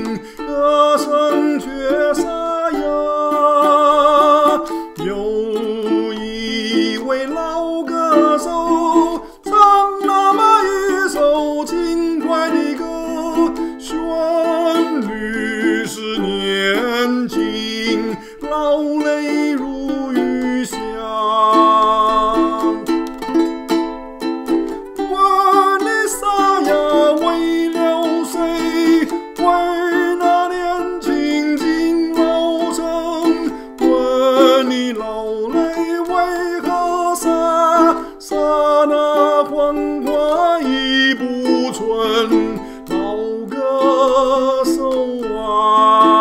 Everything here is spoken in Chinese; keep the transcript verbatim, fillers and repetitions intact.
歌声却沙哑。有一位老歌手唱那么一首轻快的歌，旋律是年轻，老泪如雨下。问你沙哑为了谁？为那年轻尽老成。问你老泪为何洒？洒那黄花已不存。老歌手啊！